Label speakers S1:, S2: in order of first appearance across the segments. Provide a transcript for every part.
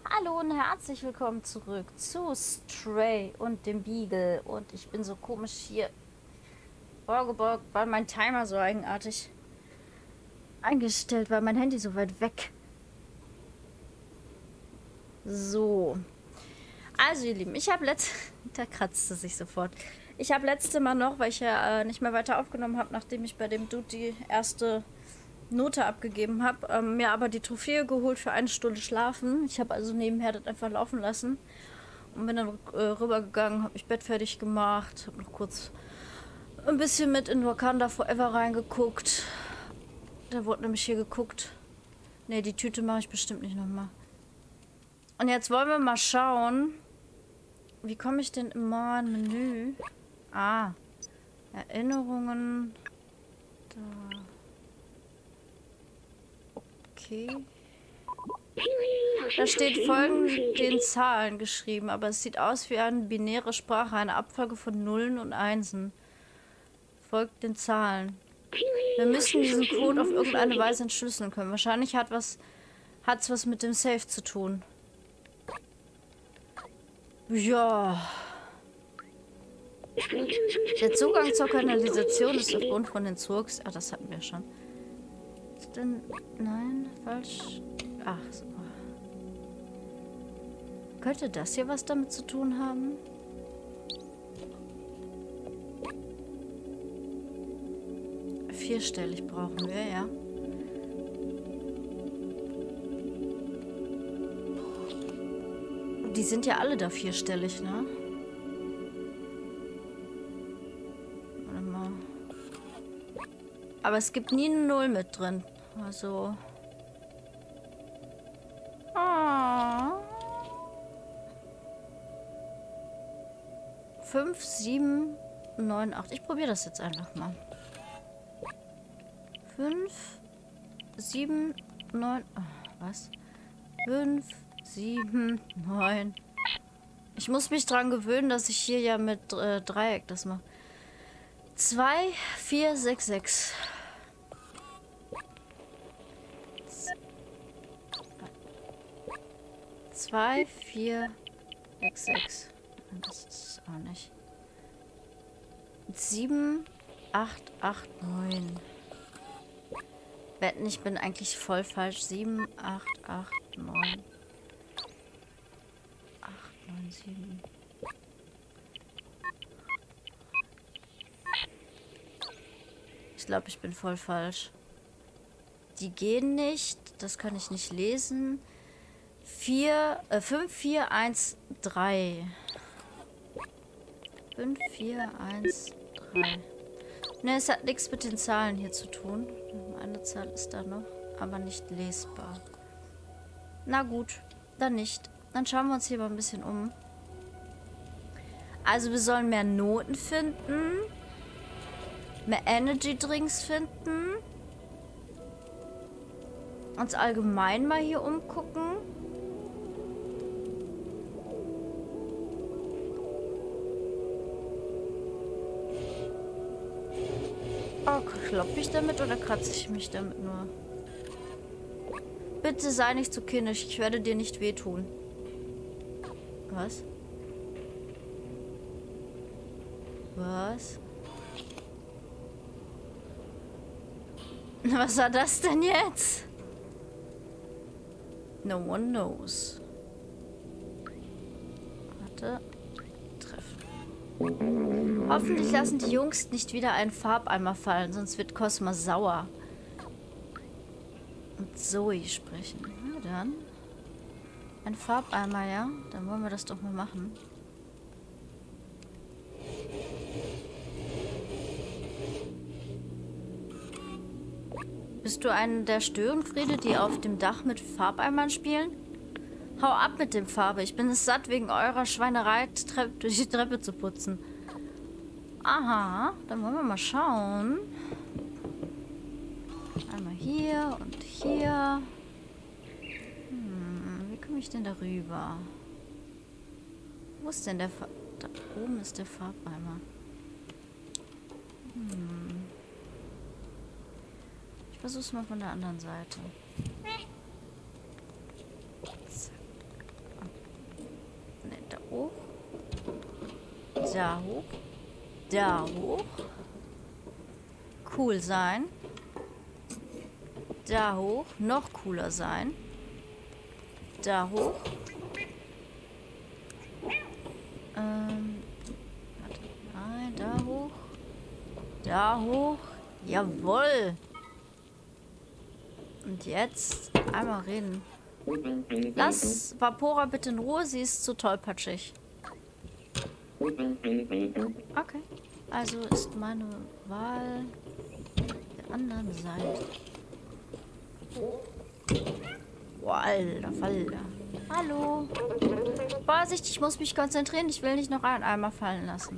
S1: Hallo und herzlich willkommen zurück zu Stray und dem Beagle. Und ich bin so komisch hier vorgebeugt, weil mein Timer so eigenartig eingestellt war. Mein Handy so weit weg. So. Also ihr Lieben, ich habe da kratzte sich sofort. Ich habe letzte Mal noch, weil ich ja nicht mehr weiter aufgenommen habe, nachdem ich bei dem Dude die erste Note abgegeben habe, mir aber die Trophäe geholt für 1 Stunde schlafen. Ich habe also nebenher das einfach laufen lassen und bin dann rübergegangen, habe mich Bett fertig gemacht, habe noch kurz ein bisschen mit in Wakanda Forever reingeguckt. Da wurde nämlich hier geguckt. Ne, die Tüte mache ich bestimmt nicht nochmal. Und jetzt wollen wir mal schauen, wie komme ich denn immer in Menü? Ah, Erinnerungen. Da. Okay. Da steht folgenden Zahlen geschrieben, aber es sieht aus wie eine binäre Sprache, eine Abfolge von Nullen und Einsen. Folgt den Zahlen. Wir müssen diesen Code auf irgendeine Weise entschlüsseln können. Wahrscheinlich hat's was mit dem Safe zu tun. Ja. Der Zugang zur Kanalisation ist aufgrund von den Zurks. Ah, das hatten wir schon. Ist denn. Nein, falsch. Ach, so. Könnte das hier was damit zu tun haben? Vierstellig brauchen wir, ja. Die sind ja alle da vierstellig, ne? Warte mal. Aber es gibt nie eine Null mit drin. Also. Ah. 5, 7, 9, 8. Ich probiere das jetzt einfach mal. 5, 7, 9. Was? 5, 7, 9. Ich muss mich dran gewöhnen, dass ich hier ja mit Dreieck das mache. 2, 4, 6, 6. 2, 4, 6, 6. Das ist es auch nicht. 7, 8, 8, 9. Wetten, ich bin eigentlich voll falsch. 7, 8, 8, 9. 8, 9, 7. Ich glaube, ich bin voll falsch. Die gehen nicht. Das kann ich nicht lesen. 5, 4, 1, 3. 5, 4, 1, 3. Ne, es hat nichts mit den Zahlen hier zu tun. Eine Zahl ist da noch, aber nicht lesbar. Na gut, dann nicht. Dann schauen wir uns hier mal ein bisschen um. Also wir sollen mehr Noten finden. Mehr Energy Drinks finden. Uns allgemein mal hier umgucken. Oh, kloppe ich damit oder kratze ich mich damit nur? Bitte sei nicht zu kindisch, ich werde dir nicht wehtun. Was? Was? Was war das denn jetzt? No one knows. Warte. Treffen. Hoffentlich lassen die Jungs nicht wieder einen Farbeimer fallen, sonst wird Cosma sauer. Und Zoe sprechen. Na dann. Ein Farbeimer, ja? Dann wollen wir das doch mal machen. Bist du einer der Störenfriede, die auf dem Dach mit Farbeimern spielen? Hau ab mit dem Farbe. Ich bin es satt, wegen eurer Schweinerei durch die Treppe zu putzen. Aha, dann wollen wir mal schauen. Einmal hier und hier. Wie komme ich denn darüber? Wo ist denn der Da oben ist der Farbeimer. Ich versuch's mal von der anderen Seite. Zack. Da hoch. Da hoch. Cool sein. Da hoch. Noch cooler sein. Da hoch. Warte. Nein, da hoch. Da hoch. Jawohl. Und jetzt einmal reden. Lass Vapora bitte in Ruhe, sie ist zu tollpatschig. Okay. Also ist meine Wahl der anderen Seite. Boah, alter Falter. Hallo. Vorsicht, ich muss mich konzentrieren. Ich will nicht noch einen Eimer fallen lassen.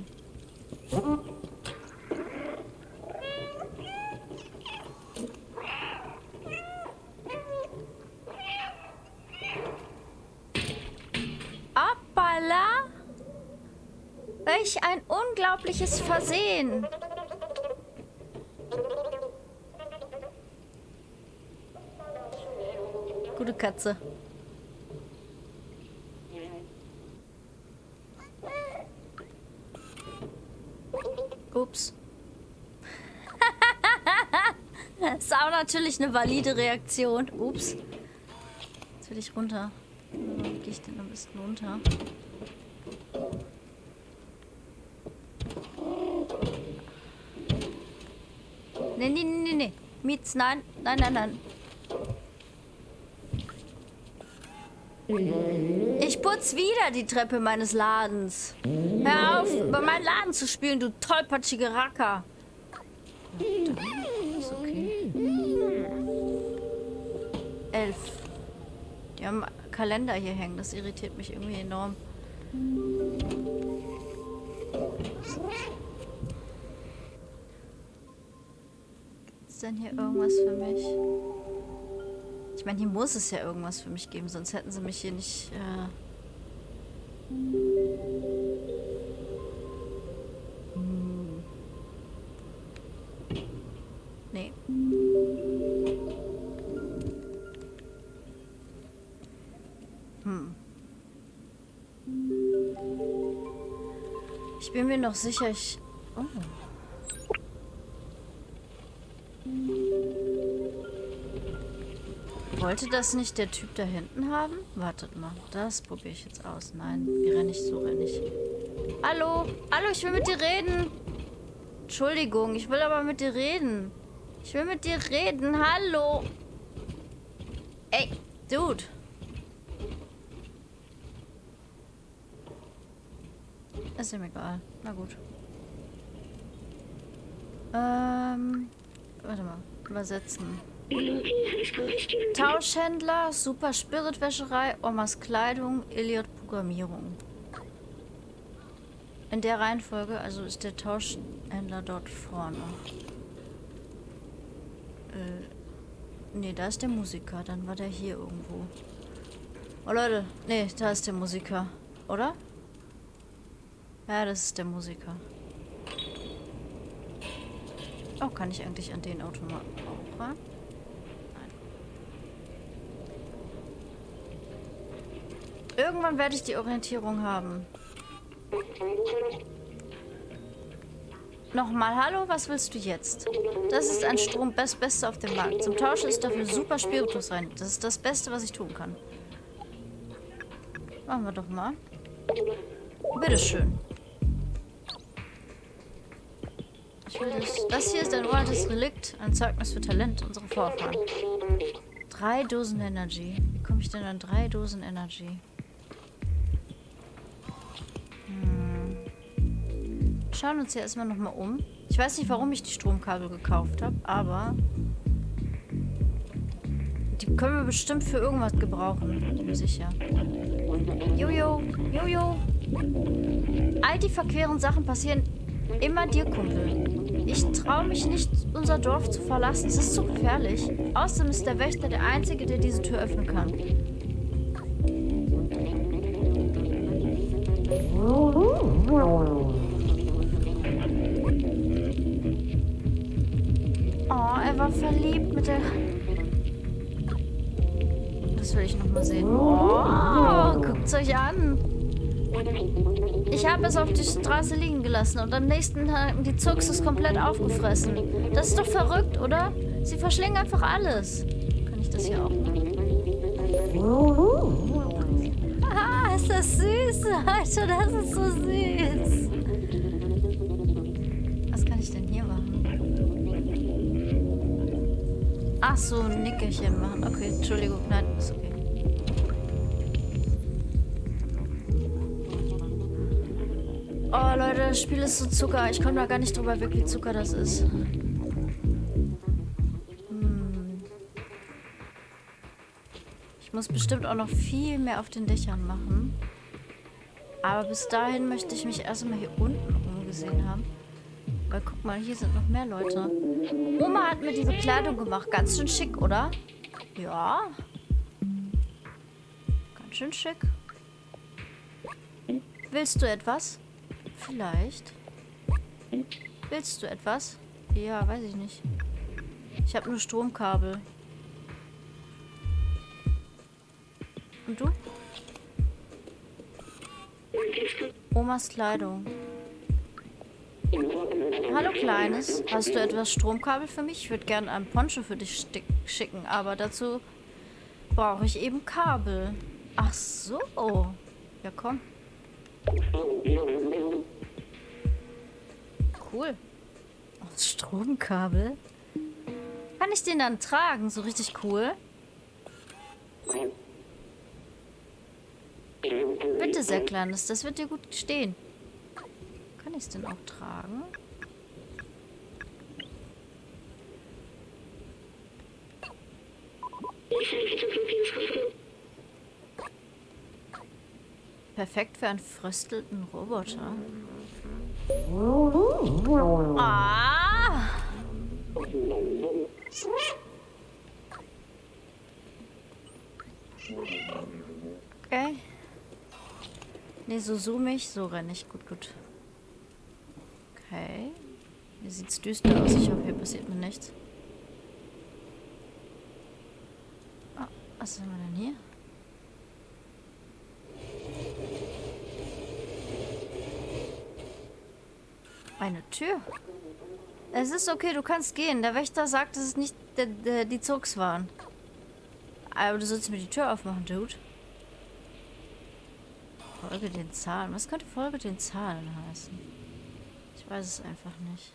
S1: Hoppala. Welch ein unglaubliches Versehen. Gute Katze. Ups. Ist auch natürlich eine valide Reaktion. Ups. Jetzt will ich runter. Wie gehe ich denn am besten runter? Nee. Mietz, nein. Nein. Ich putz wieder die Treppe meines Ladens. Hör auf, über meinen Laden zu spielen, du tollpatschige Racker. Ist okay. 11. Die haben Kalender hier hängen, das irritiert mich irgendwie enorm. Gibt's denn hier irgendwas für mich? Ich meine, hier muss es ja irgendwas für mich geben, sonst hätten sie mich hier nicht... Nee. Ich bin mir noch sicher, Oh. Wollte das nicht der Typ da hinten haben? Wartet mal, das probiere ich jetzt aus. Nein, wie renne ich? So renne ich. Hallo? Hallo, ich will mit dir reden. Entschuldigung, ich will aber mit dir reden. Ich will mit dir reden. Hallo? Ey, Dude. Ist ihm egal. Na gut. Warte mal. Übersetzen. Tauschhändler, Super Spiritwäscherei, Omas Kleidung, Elliot Programmierung. In der Reihenfolge, also ist der Tauschhändler dort vorne. Nee, da ist der Musiker. Dann war der hier irgendwo. Oh Leute, nee, da ist der Musiker. Oder? Ja, das ist der Musiker. Oh, kann ich eigentlich an den Automaten auch ran? Nein. Irgendwann werde ich die Orientierung haben. Nochmal, hallo, was willst du jetzt? Das ist ein Strom, Beste auf dem Markt. Zum Tausch ist dafür Super Spiritus rein. Das ist das Beste, was ich tun kann. Machen wir doch mal. Bitteschön. Ich will das. Das hier ist ein uraltes Relikt, ein Zeugnis für Talent unserer Vorfahren. 3 Dosen Energy. Wie komme ich denn an 3 Dosen Energy? Schauen uns hier erstmal nochmal um. Ich weiß nicht, warum ich die Stromkabel gekauft habe, aber die können wir bestimmt für irgendwas gebrauchen. Bin mir sicher. Jojo. All die verqueren Sachen passieren immer dir, Kumpel. Ich traue mich nicht, unser Dorf zu verlassen. Es ist zu gefährlich. Außerdem ist der Wächter der Einzige, der diese Tür öffnen kann. Oh, er war verliebt mit der... Das will ich noch mal sehen. Oh, guckt's euch an. Ich habe es auf die Straße liegen gelassen und am nächsten Tag haben die Zugs es komplett aufgefressen. Das ist doch verrückt, oder? Sie verschlingen einfach alles. Kann ich das hier auch machen? Ah, ist das süß, Alter, das ist so süß. Was kann ich denn hier machen? Ach so, ein Nickerchen machen. Okay, Entschuldigung, nein, ist okay. Oh, Leute, das Spiel ist so Zucker. Ich komme da gar nicht drüber weg, wie Zucker das ist. Ich muss bestimmt auch noch viel mehr auf den Dächern machen. Aber bis dahin möchte ich mich erstmal hier unten umgesehen haben. Weil guck mal, hier sind noch mehr Leute. Oma hat mir die Bekleidung gemacht. Ganz schön schick, oder? Ja. Ganz schön schick. Willst du etwas? Vielleicht. Willst du etwas? Ja, weiß ich nicht. Ich habe nur Stromkabel. Und du? Omas Kleidung. Hallo Kleines, hast du etwas Stromkabel für mich? Ich würde gerne einen Poncho für dich schicken, aber dazu brauche ich eben Kabel. Ach so. Ja, komm. Cool. Oh, Stromkabel. Kann ich den dann tragen? So richtig cool. Bitte, sehr Kleines. Das wird dir gut stehen. Kann ich es denn auch tragen? Perfekt für einen fröstelten Roboter. Ah! Okay. Ne, so zoomig, so renne ich. Gut, gut. Okay. Hier sieht's düster aus. Ich hoffe, hier passiert mir nichts. Oh, was haben wir denn hier? Eine Tür. Es ist okay, du kannst gehen. Der Wächter sagt, dass es nicht die Zugs waren. Aber du sollst mir die Tür aufmachen, Dude. Folge den Zahlen. Was könnte Folge den Zahlen heißen? Ich weiß es einfach nicht.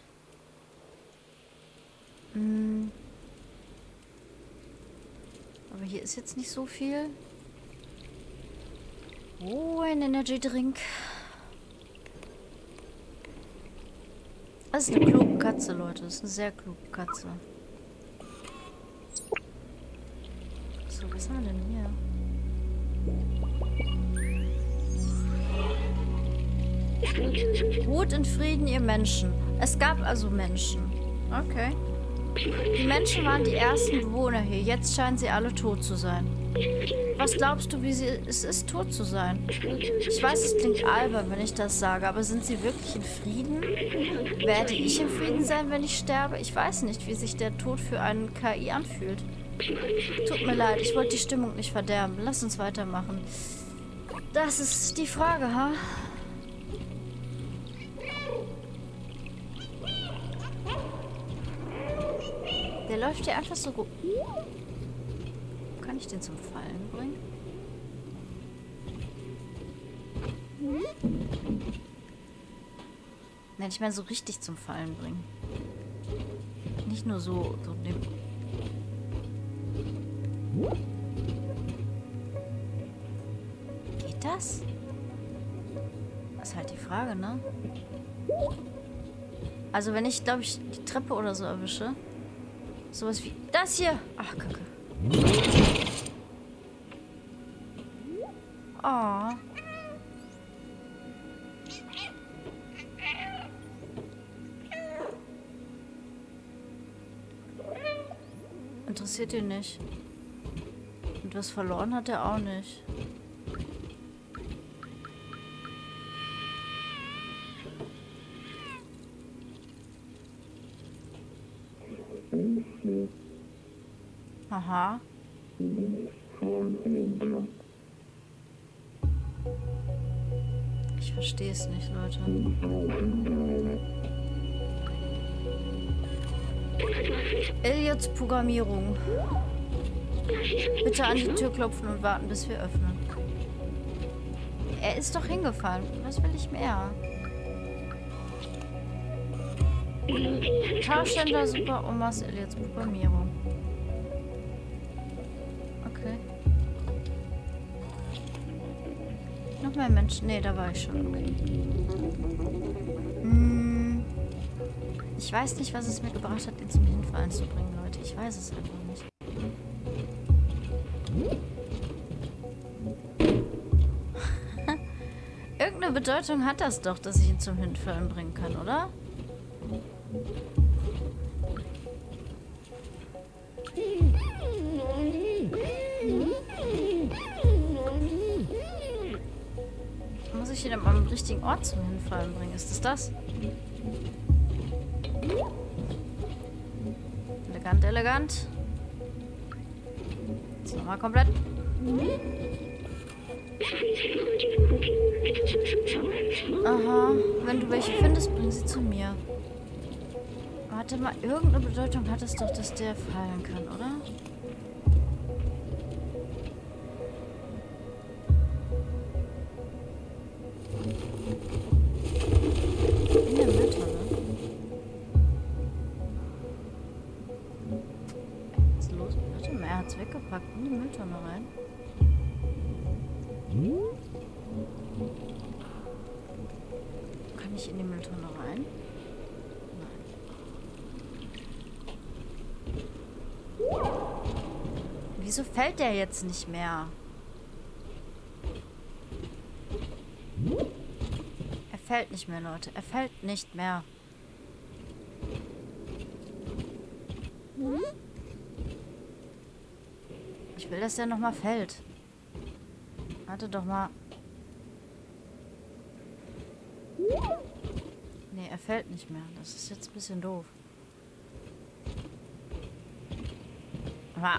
S1: Aber hier ist jetzt nicht so viel. Oh, ein Energy Drink. Das ist eine kluge Katze, Leute. Das ist eine sehr kluge Katze. So, was haben wir denn hier? Ruht in Frieden, ihr Menschen. Es gab also Menschen. Okay. Die Menschen waren die ersten Bewohner hier. Jetzt scheinen sie alle tot zu sein. Was glaubst du, wie es ist, tot zu sein? Ich weiß, es klingt albern, wenn ich das sage, aber sind sie wirklich in Frieden? Werde ich in Frieden sein, wenn ich sterbe? Ich weiß nicht, wie sich der Tod für einen KI anfühlt. Tut mir leid, ich wollte die Stimmung nicht verderben. Lass uns weitermachen. Das ist die Frage, ha? Der läuft hier einfach so gut. Kann ich den zum Fallen bringen? Nein, ich meine so richtig zum Fallen bringen. Nicht nur so nehmen. Geht das? Das ist halt die Frage, ne? Also wenn ich, glaube ich, die Treppe oder so erwische. Sowas wie das hier. Ach, Kacke. Oh. Interessiert ihn nicht. Und was verloren hat er auch nicht. Aha. Ich verstehe es nicht, Leute. Elliots Programmierung. Bitte an die Tür klopfen und warten, bis wir öffnen. Er ist doch hingefallen. Was will ich mehr? Tauschhändler Super Omas Elliots Programmierung. Okay. Noch mehr Menschen? Nee, da war ich schon. Okay. Ich weiß nicht, was es mir gebracht hat, ihn zum Hinfallen zu bringen, Leute. Ich weiß es einfach nicht. Irgendeine Bedeutung hat das doch, dass ich ihn zum Hinfallen bringen kann, oder? Muss ich ihn am richtigen Ort zum Hinfallen bringen? Ist das das? Elegant, elegant. Jetzt nochmal komplett. Aha. Wenn du welche findest, bring sie zu mir. Warte mal, irgendeine Bedeutung hat es doch, dass der fallen kann, oder? In der Mülltonne. Was ist los? Warte mal, er hat es weggepackt. In die Mülltonne rein. Kann ich in die Mülltonne rein? Nein. Wieso fällt der jetzt nicht mehr? Er fällt nicht mehr, Leute. Er fällt nicht mehr. Ich will, dass der nochmal fällt. Warte doch mal. Nee, er fällt nicht mehr. Das ist jetzt ein bisschen doof. Ah.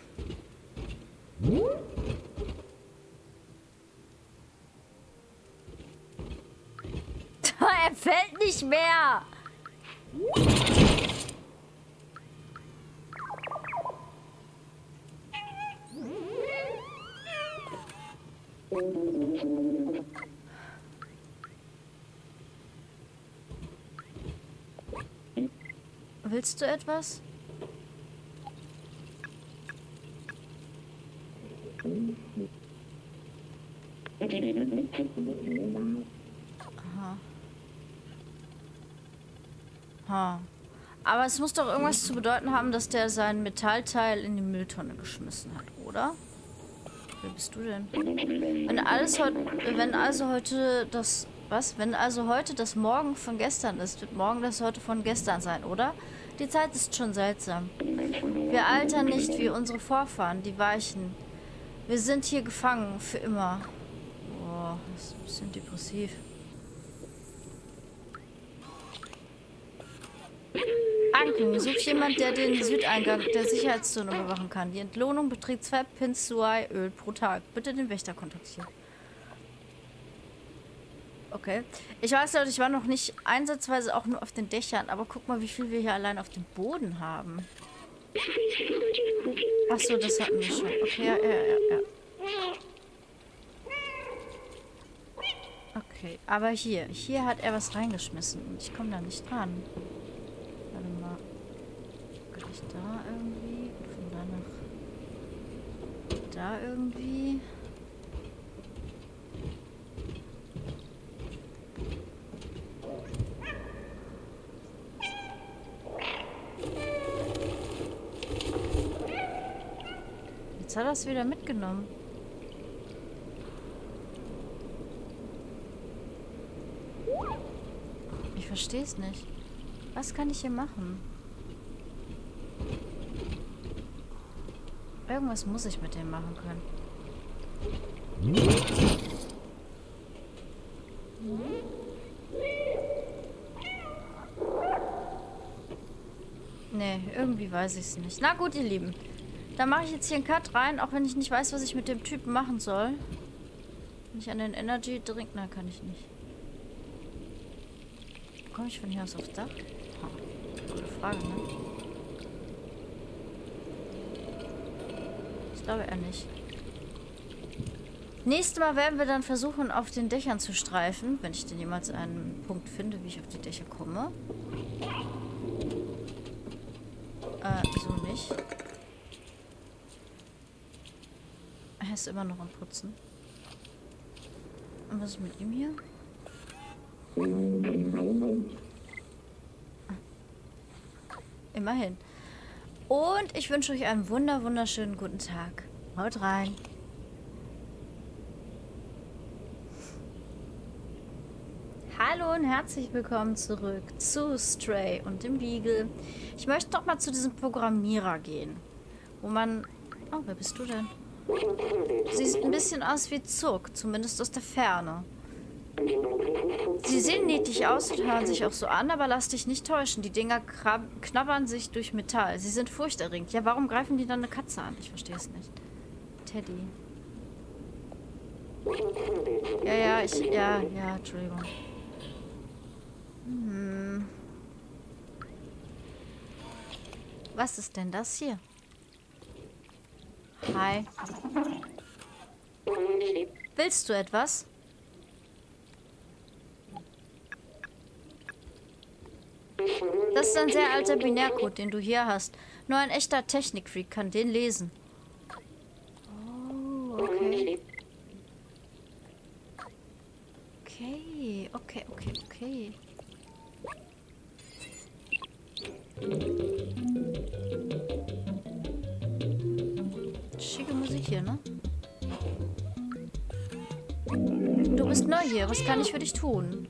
S1: Er fällt nicht mehr. Willst du etwas? Aha. Ha. Aber es muss doch irgendwas zu bedeuten haben, dass der sein Metallteil in die Mülltonne geschmissen hat, oder? Wer bist du denn? Wenn also heute das Morgen von gestern ist, wird morgen das heute von gestern sein, oder? Die Zeit ist schon seltsam. Wir altern nicht wie unsere Vorfahren, die Weichen. Wir sind hier gefangen, für immer. Boah, das ist ein bisschen depressiv. Anken, sucht jemand, der den Südeingang der Sicherheitszone überwachen kann. Die Entlohnung beträgt 2 Pins Suai-Öl pro Tag. Bitte den Wächter kontaktieren. Okay. Ich weiß, Leute, ich war noch nicht einsatzweise auch nur auf den Dächern, aber guck mal, wie viel wir hier allein auf dem Boden haben. Achso, das hatten wir schon. Okay, ja. Okay, aber hier hat er was reingeschmissen und ich komme da nicht dran. Warte mal. Kann ich da irgendwie? Von da nach da irgendwie? Jetzt hat er es wieder mitgenommen. Ich verstehe es nicht. Was kann ich hier machen? Irgendwas muss ich mit dem machen können. Nee, irgendwie weiß ich es nicht. Na gut, ihr Lieben. Dann mache ich jetzt hier einen Cut rein, auch wenn ich nicht weiß, was ich mit dem Typen machen soll. Wenn ich an den Energy Drink... Nein, kann ich nicht. Komme ich von hier aus aufs Dach? Ha, gute Frage, ne? Ich glaube eher nicht. Nächstes Mal werden wir dann versuchen, auf den Dächern zu streifen, wenn ich denn jemals einen Punkt finde, wie ich auf die Dächer komme. So nicht. Er ist immer noch am Putzen. Und was ist mit ihm hier? Immerhin. Und ich wünsche euch einen wunderschönen guten Tag. Haut rein. Hallo und herzlich willkommen zurück zu Stray und dem Beagle. Ich möchte noch mal zu diesem Programmierer gehen, wo man... Oh, wer bist du denn? Du siehst ein bisschen aus wie Zuck, zumindest aus der Ferne. Sie sehen niedlich aus und hören sich auch so an, aber lass dich nicht täuschen. Die Dinger knabbern sich durch Metall. Sie sind furchterregend. Ja, warum greifen die dann eine Katze an? Ich verstehe es nicht. Teddy. Ja, Entschuldigung. Was ist denn das hier? Hi. Willst du etwas? Das ist ein sehr alter Binärcode, den du hier hast. Nur ein echter Technikfreak kann den lesen. Oh, okay. Okay. Schicke Musik hier, ne? Du bist neu hier. Was kann ich für dich tun?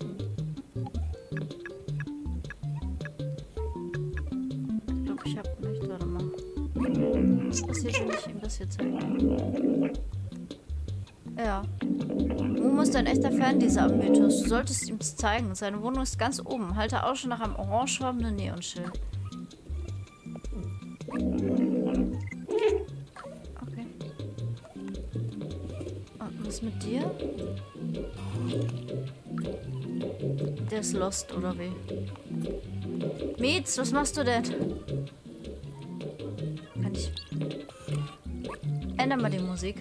S1: Ich glaube, ich habe nicht. Warte mal. Was passiert, wenn ich ihm das hier zeige? Ja. Momo ist ein echter Fan dieser Mythos. Du solltest ihm es zeigen. Seine Wohnung ist ganz oben. Halte Ausschau nach einem orangefarbenen Neonschild. Okay. Und was mit dir? Der ist lost, oder wie? Mietz, was machst du denn? Kann ich... Änder mal die Musik.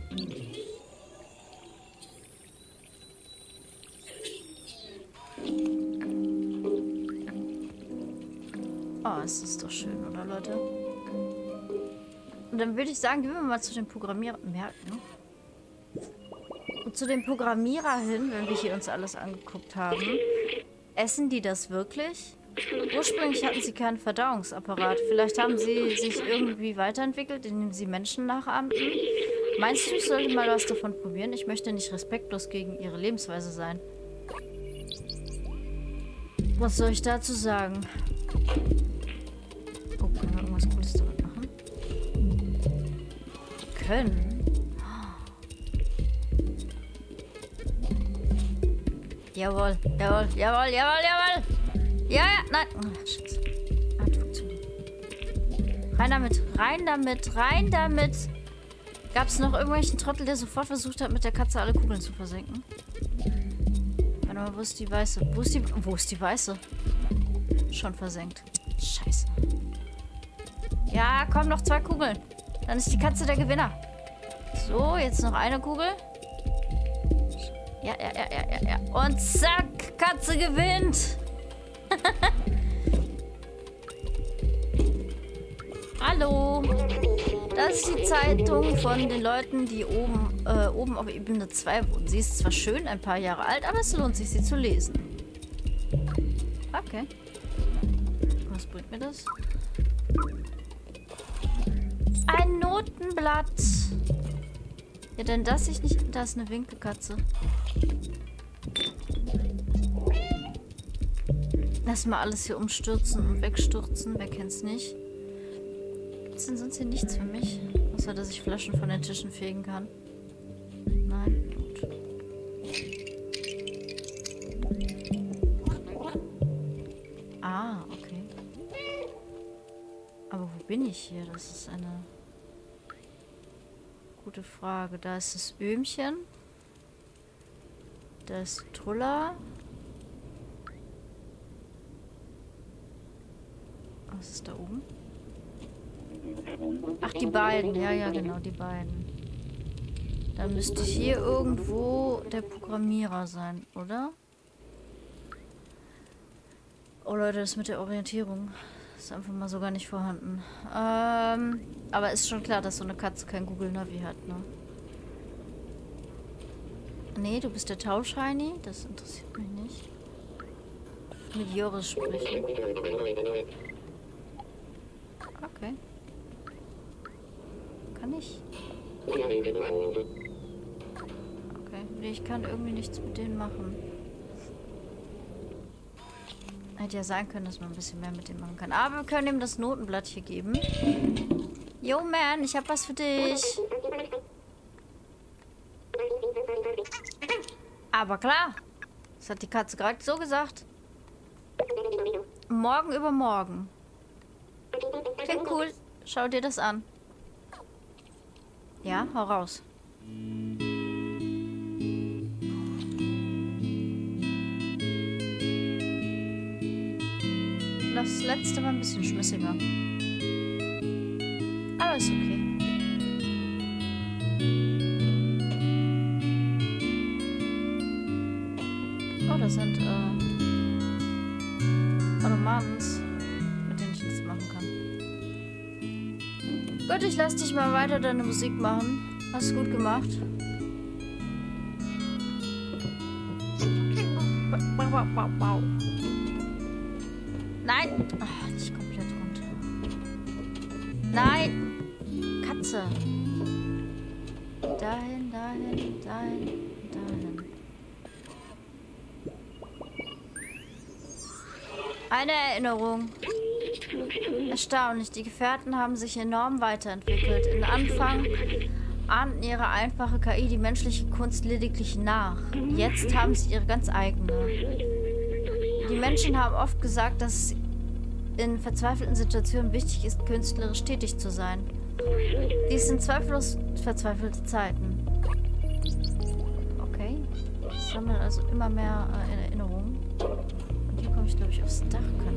S1: Oh, es ist doch schön, oder Leute? Und dann würde ich sagen, gehen wir mal zu dem Programmierer... Merken. Und zu dem Programmierer hin, wenn wir hier uns alles angeguckt haben. Essen die das wirklich? Ursprünglich hatten sie keinen Verdauungsapparat. Vielleicht haben sie sich irgendwie weiterentwickelt, indem sie Menschen nachahmten. Meinst du, ich sollte mal was davon probieren? Ich möchte nicht respektlos gegen ihre Lebensweise sein. Was soll ich dazu sagen? Oh, können wir irgendwas Cooles damit machen? Können? Jawohl. Ja, nein. Oh, Scheiße. Hat funktioniert. Rein damit. Gab es noch irgendwelchen Trottel, der sofort versucht hat, mit der Katze alle Kugeln zu versenken? Warte mal, wo ist die Weiße? Wo ist die Weiße? Schon versenkt. Scheiße. Ja, komm, noch 2 Kugeln. Dann ist die Katze der Gewinner. So, jetzt noch eine Kugel. Ja. Und zack, Katze gewinnt. Hallo. Das ist die Zeitung von den Leuten, die oben auf Ebene 2 wohnen. Sie ist zwar schön, ein paar Jahre alt, aber es lohnt sich, sie zu lesen. Okay. Was bringt mir das? Ein Notenblatt. Ja, denn das ich nicht... Da ist eine Winkelkatze. Lass mal alles hier umstürzen und wegstürzen. Wer kennt's nicht? Gibt's denn sonst hier nichts für mich? Außer, dass ich Flaschen von den Tischen fegen kann. Nein? Gut. Ah, okay. Aber wo bin ich hier? Das ist eine gute Frage. Da ist das Öhmchen. Da ist Trulla. Was ist da oben? Ach, die beiden. Ja, ja, genau, die beiden. Dann müsste hier irgendwo der Programmierer sein, oder? Oh Leute, das mit der Orientierung ist einfach mal so gar nicht vorhanden. Aber ist schon klar, dass so eine Katze kein Google Navi hat, ne? Nee, du bist der Tauschheini? Das interessiert mich nicht. Mit Joris sprechen. Okay. Kann ich? Okay. Nee, ich kann irgendwie nichts mit denen machen. Hätte ja sein können, dass man ein bisschen mehr mit dem machen kann. Aber wir können ihm das Notenblatt hier geben. Yo, man, ich hab was für dich. Aber klar. Das hat die Katze gerade so gesagt. Morgen übermorgen. Klingt cool. Schau dir das an. Ja, hau raus. Das letzte war ein bisschen schmissiger. Aber ist okay. Oh, das sind Ottomans, mit denen ich nichts machen kann. Gut, ich lass dich mal weiter deine Musik machen. Hast du gut gemacht. Wow. Nein! Ach, nicht komplett runter. Nein! Katze! Dahin. Eine Erinnerung. Erstaunlich, die Gefährten haben sich enorm weiterentwickelt. In Anfang ahnten ihre einfache KI die menschliche Kunst lediglich nach. Jetzt haben sie ihre ganz eigene. Die Menschen haben oft gesagt, dass es in verzweifelten Situationen wichtig ist, künstlerisch tätig zu sein. Dies sind zweifellos verzweifelte Zeiten. Okay. Ich sammle also immer mehr Erinnerungen. Und hier komme ich, glaube ich, aufs Dach.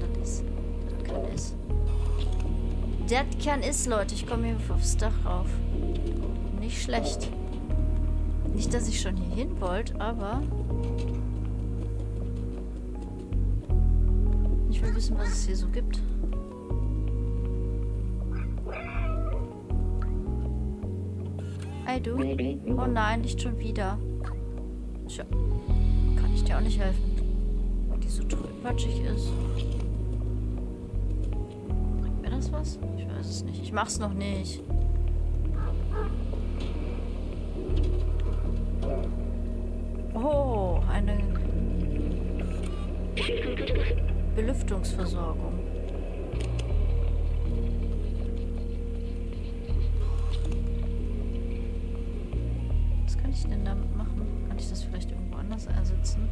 S1: Das kann ist, Leute. Ich komme hier aufs Dach rauf. Nicht schlecht. Nicht, dass ich schon hier hin wollte, aber... Ich will wissen, was es hier so gibt. Hey, du. Oh nein, nicht schon wieder. Tja. Kann ich dir auch nicht helfen. Weil die so trübmatschig ist. Bringt mir das was? Ich weiß es nicht. Ich mach's noch nicht. Oh, eine Belüftungsversorgung. Was kann ich denn damit machen? Kann ich das vielleicht irgendwo anders einsetzen?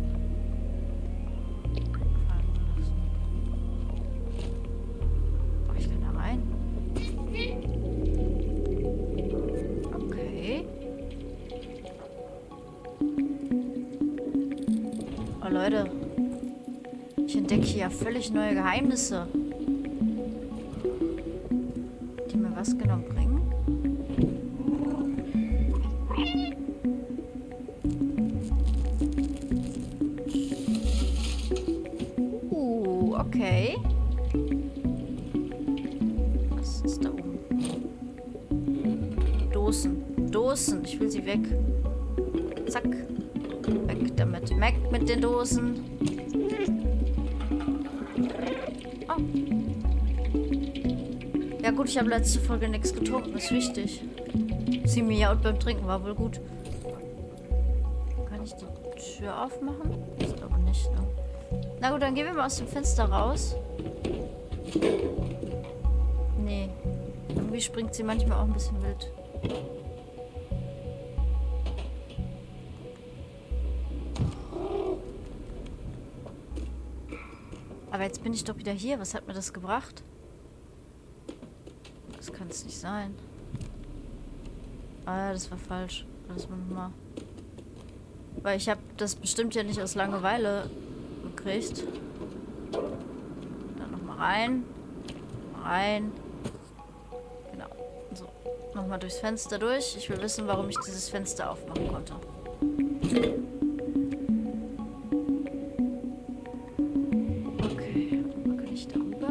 S1: Oh, ich kann da rein. Okay. Oh, Leute. Ich entdecke hier ja völlig neue Geheimnisse. Die mir was genau bringen? Okay. Was ist da oben? Dosen. Ich will sie weg. Zack. Weg damit. Weg mit den Dosen. Oh. Ja gut, ich habe letzte Folge nichts getrunken. Ist wichtig. Sie mir out beim Trinken war wohl gut. Kann ich die Tür aufmachen? Ich glaube nicht, ne? Na gut, dann gehen wir mal aus dem Fenster raus. Nee. Irgendwie springt sie manchmal auch ein bisschen wild. Aber jetzt bin ich doch wieder hier. Was hat mir das gebracht? Das kann es nicht sein. Ah ja, das war falsch. Lass mal nochmal. Weil ich habe das bestimmt ja nicht aus Langeweile gekriegt. Dann nochmal rein. rein. Genau. So. Nochmal durchs Fenster durch. Ich will wissen, warum ich dieses Fenster aufmachen konnte. Okay. Kann ich darüber?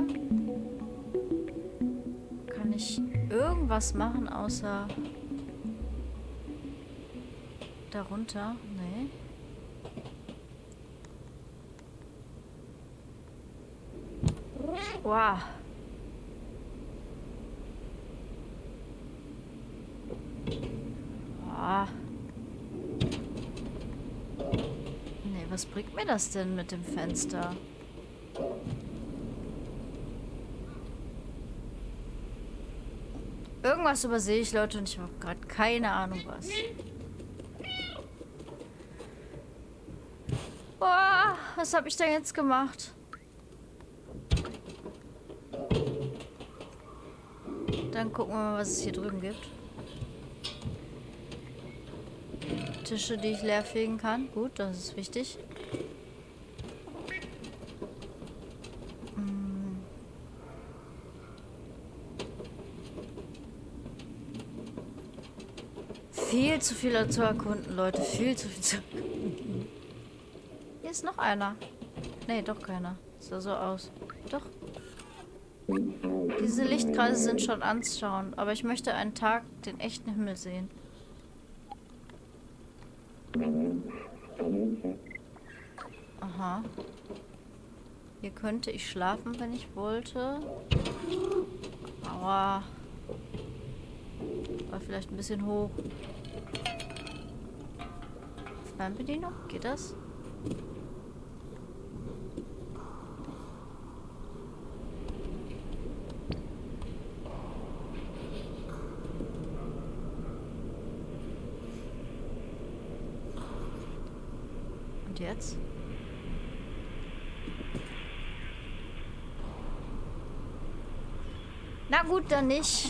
S1: Kann ich irgendwas machen, außer darunter? Nee. Wow. Ah. Nee, was bringt mir das denn mit dem Fenster? Irgendwas übersehe ich, Leute, und ich habe gerade keine Ahnung was. Boah, was habe ich denn jetzt gemacht? Dann gucken wir mal, was es hier drüben gibt. Tische, die ich leer fegen kann. Gut, das ist wichtig. Viel zu viel zu erkunden, Leute. Viel zu viel zu erkunden. Hier ist noch einer. Nee, doch keiner. Sah so aus. Doch. Diese Lichtkreise sind schon anzuschauen, aber ich möchte einen Tag den echten Himmel sehen. Aha. Hier könnte ich schlafen, wenn ich wollte. Aua. War vielleicht ein bisschen hoch. Fernbedienung? Geht das? Und jetzt? Na gut, dann nicht.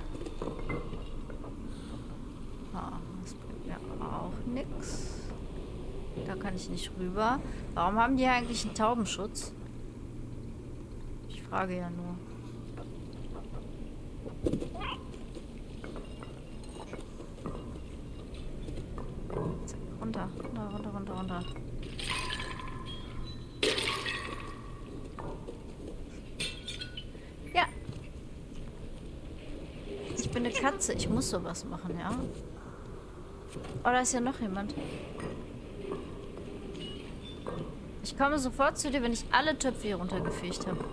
S1: Das bringt mir auch nichts. Da kann ich nicht rüber. Warum haben die hier eigentlich einen Taubenschutz? Ich frage ja nur. Zack, runter, runter, runter, runter, runter. Ja. Ich bin eine Katze. Ich muss sowas machen, ja? Oh, da ist ja noch jemand. Ich komme sofort zu dir, wenn ich alle Töpfe hier runtergefegt habe.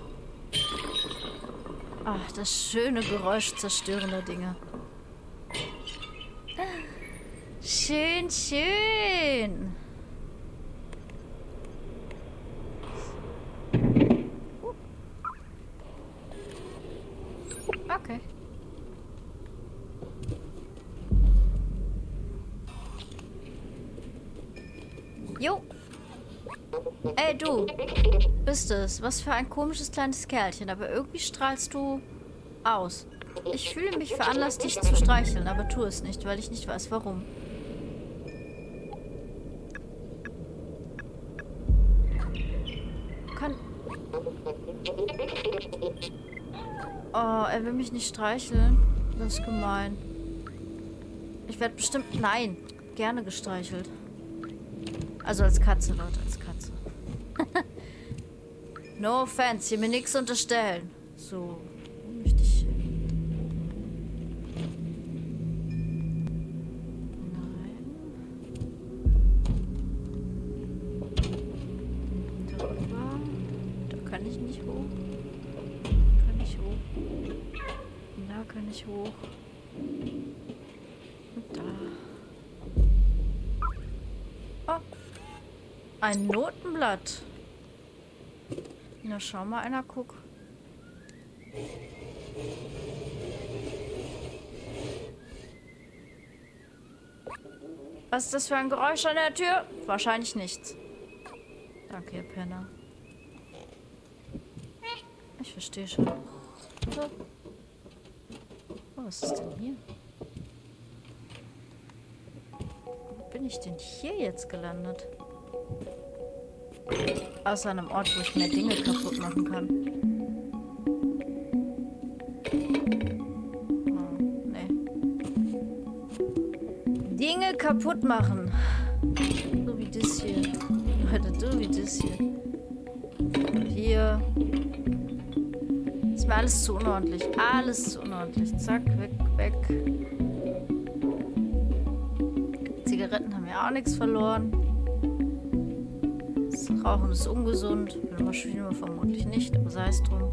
S1: Ach, das schöne Geräusch zerstörender Dinge. Schön, schön. Okay. Jo. Ey, du. Bist es. Was für ein komisches kleines Kerlchen. Aber irgendwie strahlst du aus. Ich fühle mich veranlasst, dich zu streicheln, aber tu es nicht, weil ich nicht weiß, warum. Oh, er will mich nicht streicheln. Das ist gemein. Ich werde bestimmt... Nein. Gerne gestreichelt. Also als Katze, Leute, als Katze. No offense, hier mir nichts unterstellen. So, wo möchte ich hin? Nein. Darüber. Da kann ich nicht hoch. Kann ich hoch. Da kann ich hoch. Und da. Oh. Ein Notenblatt. Na, schau mal einer, guck. Was ist das für ein Geräusch an der Tür? Wahrscheinlich nichts. Danke, ihr Penner. Ich verstehe schon. So. Oh, was ist denn hier? Wo bin ich denn hier jetzt gelandet? Außer einem Ort, wo ich mehr Dinge kaputt machen kann. kaputt machen. So wie das hier. Leute, so wie das hier. Und hier. Ist mir alles zu unordentlich. Alles zu unordentlich. Zack, weg, weg. Zigaretten haben ja auch nichts verloren. Das Rauchen ist ungesund. Für Maschine vermutlich nicht, aber sei es drum.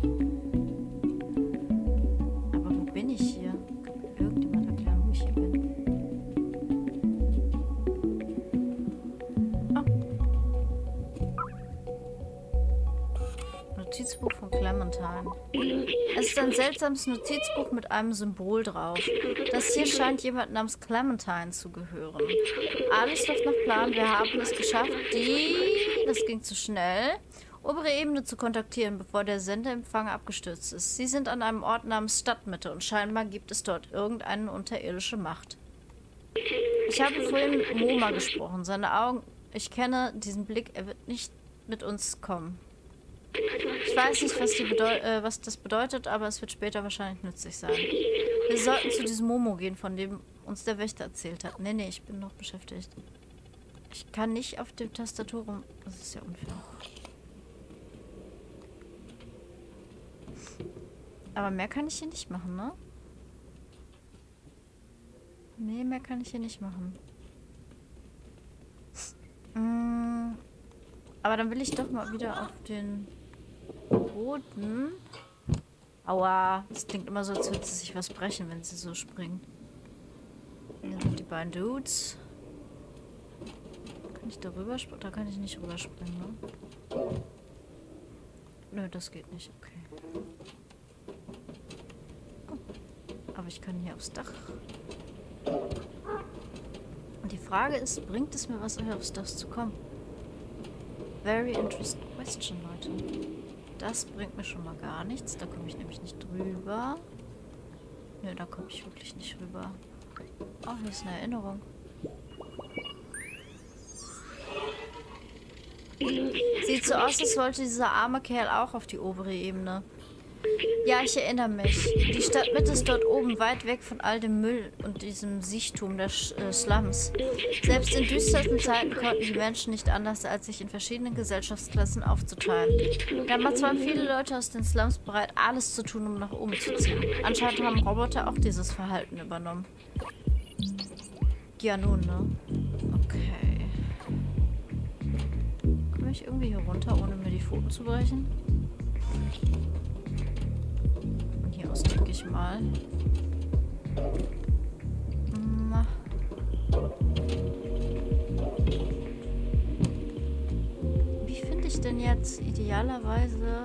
S1: Aber wo bin ich hier? Kann mir irgendjemand erklären, wo ich hier bin? Ah. Notizbuch von Clementine. Es ist ein seltsames Notizbuch mit einem Symbol drauf. Das hier scheint jemand namens Clementine zu gehören. Alles läuft nach Plan. Wir haben es geschafft, das ging zu schnell, obere Ebene zu kontaktieren, bevor der Sendeempfang abgestürzt ist. Sie sind an einem Ort namens Stadtmitte und scheinbar gibt es dort irgendeine unterirdische Macht. Ich habe vorhin Moma gesprochen. Seine Augen, ich kenne diesen Blick, er wird nicht mit uns kommen. Ich weiß nicht, was das bedeutet, aber es wird später wahrscheinlich nützlich sein. Wir sollten zu diesem Momo gehen, von dem uns der Wächter erzählt hat. Nee, ich bin noch beschäftigt. Ich kann nicht auf dem Tastatur rum... Das ist ja unfair. Aber mehr kann ich hier nicht machen, ne? Nee, mehr kann ich hier nicht machen. Aber dann will ich doch mal wieder auf den Boden. Aua, das klingt immer so, als würde sie sich was brechen, wenn sie so springen. Hier sind die beiden Dudes. Kann ich da rüber springen? Da kann ich nicht rüberspringen, ne? Nö, das geht nicht. Okay. Oh. Aber ich kann hier aufs Dach. Und die Frage ist, bringt es mir was, aufs Dach zu kommen? Very interesting question, Leute. Das bringt mir schon mal gar nichts. Da komme ich nämlich nicht drüber. Nö, da komme ich wirklich nicht rüber. Oh, hier ist eine Erinnerung. Sieht so aus, als wollte dieser arme Kerl auch auf die obere Ebene. Ja, ich erinnere mich. Die Stadtmitte ist dort oben, weit weg von all dem Müll und diesem Siechtum der Slums. Selbst in düstersten Zeiten konnten die Menschen nicht anders, als sich in verschiedenen Gesellschaftsklassen aufzuteilen. Damals waren viele Leute aus den Slums bereit, alles zu tun, um nach oben zu ziehen. Anscheinend haben Roboter auch dieses Verhalten übernommen. Ja, nun, ne? Okay. Komme ich irgendwie hier runter, ohne mir die Pfoten zu brechen? Hier aus, denke ich mal. Wie finde ich denn jetzt idealerweise...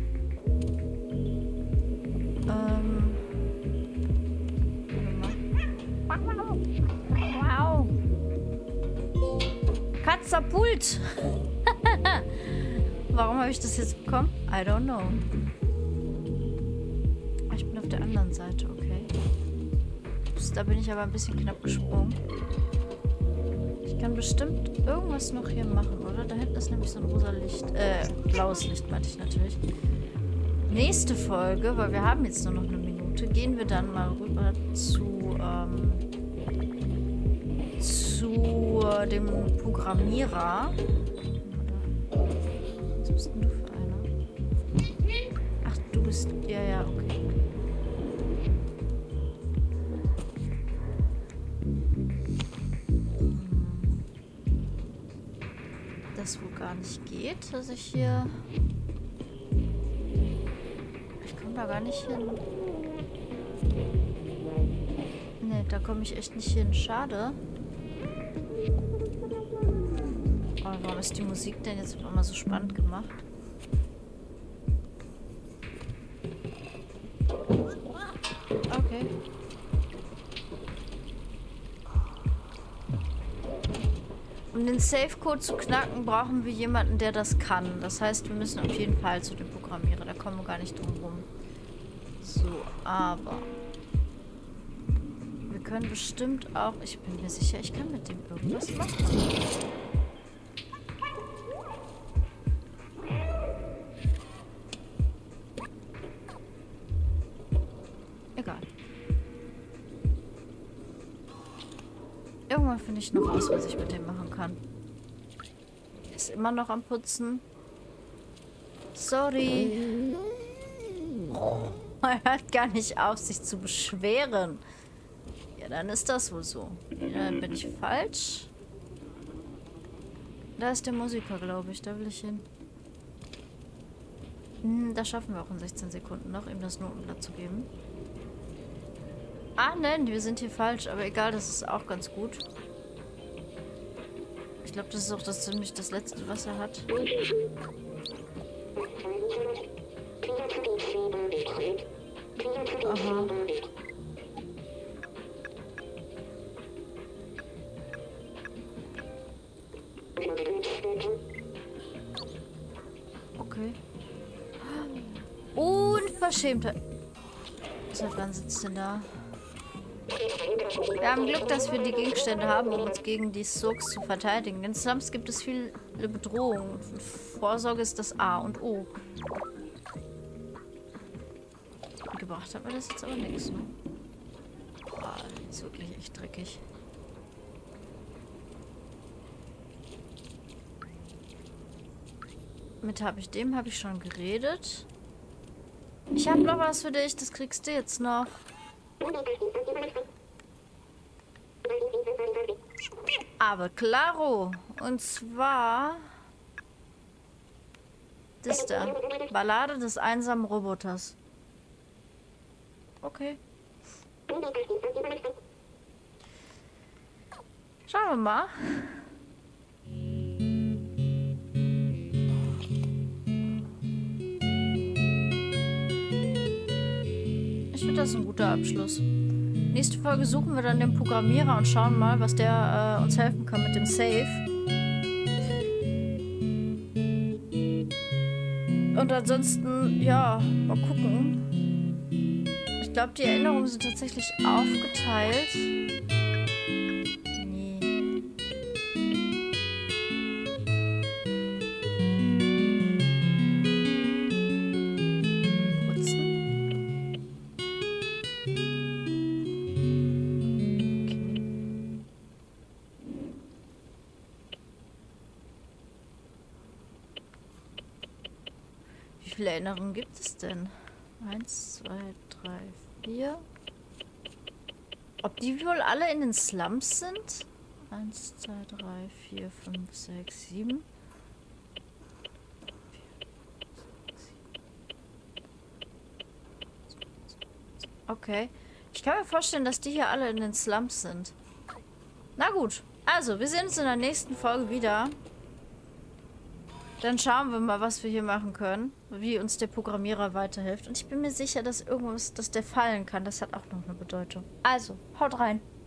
S1: Wow. Katapult! Warum habe ich das jetzt bekommen? I don't know. Ich bin auf der anderen Seite, okay. Ups, da bin ich aber ein bisschen knapp gesprungen. Ich kann bestimmt irgendwas noch hier machen, oder? Da hinten ist nämlich so ein rosa Licht. Blaues Licht meinte ich natürlich. Nächste Folge, weil wir haben jetzt nur noch eine Minute, gehen wir dann mal rüber zu dem Programmierer. Was bist denn du für einer? Ach, du bist... Ja, okay. Das wohl gar nicht geht, dass ich hier... Ich komme da gar nicht hin. Ne, da komme ich echt nicht hin. Schade. Oh, warum ist die Musik denn jetzt immer so spannend gemacht? Okay. Um den Safe-Code zu knacken, brauchen wir jemanden, der das kann. Das heißt, wir müssen auf jeden Fall zu dem Programmierer. Da kommen wir gar nicht drum rum. So, aber... Wir können bestimmt auch... Ich bin mir sicher, ich kann mit dem irgendwas machen. finde ich noch raus, was ich mit dem machen kann. Ist immer noch am Putzen. Sorry. Oh, er hört gar nicht auf, sich zu beschweren. Ja, dann ist das wohl so. Ja, dann bin ich falsch. Da ist der Musiker, glaube ich. Da will ich hin. Das schaffen wir auch in 16 Sekunden noch, ihm das Notenblatt zu geben. Ah, nein, wir sind hier falsch. Aber egal, das ist auch ganz gut. Ich glaube, das ist auch ziemlich das letzte, was er hat. Aha. Okay. Unverschämte. Seit wann sitzt denn da? Wir haben Glück, dass wir die Gegenstände haben, um uns gegen die Soaks zu verteidigen. In Slums gibt es viele Bedrohungen. Vorsorge ist das A und O. Gebracht hat mir das jetzt aber nichts. Ne? Boah, ist wirklich echt dreckig. Mit dem habe ich schon geredet. Ich habe noch was für dich, das kriegst du jetzt noch. Aber klaro. Und zwar das da. Ballade des einsamen Roboters. Okay. Schauen wir mal. Ich finde das ein guter Abschluss. Nächste Folge suchen wir dann den Programmierer und schauen mal, was der uns helfen kann mit dem Save. Und ansonsten, ja, mal gucken. Ich glaube, die Erinnerungen sind tatsächlich aufgeteilt. Nee. Putzen. Wie viele Erinnerungen gibt es denn? 1, 2, 3, 4. Ob die wohl alle in den Slums sind? 1, 2, 3, 4, 5, 6, 7. Okay. Ich kann mir vorstellen, dass die hier alle in den Slums sind. Na gut. Also, wir sehen uns in der nächsten Folge wieder. Dann schauen wir mal, was wir hier machen können. Wie uns der Programmierer weiterhilft. Und ich bin mir sicher, dass irgendwas, dass der fallen kann. Das hat auch noch eine Bedeutung. Also, haut rein.